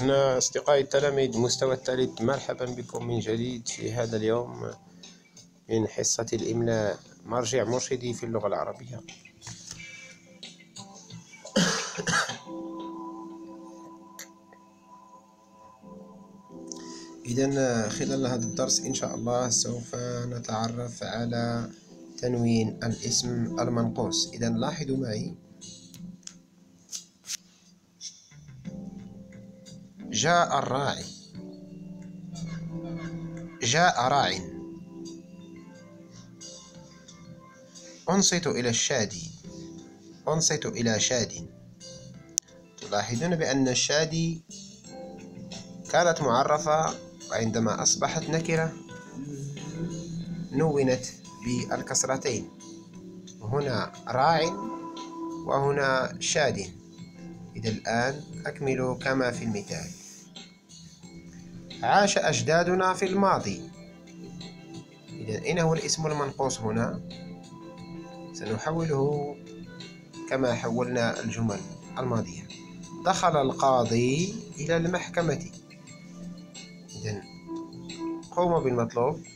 أبناء أصدقائي التلاميذ مستوى الثالث، مرحبا بكم من جديد في هذا اليوم من حصة الإملاء، مرجع مرشدي في اللغة العربية. إذن خلال هذا الدرس إن شاء الله سوف نتعرف على تنوين الاسم المنقوص. إذن لاحظوا معي: جاء الراعي، جاء راع. أنصت إلى الشادي، أنصت إلى شاد. تلاحظون بأن الشادي كانت معرفة، وعندما أصبحت نكرة نونت بالكسرتين، هنا راع وهنا شاد. إذا الآن أكمل كما في المثال: عاش أجدادنا في الماضي. إذا أين هو الاسم المنقوص هنا؟ سنحوله كما حولنا الجمل الماضية: دخل القاضي إلى المحكمة. إذا قوموا بالمطلوب.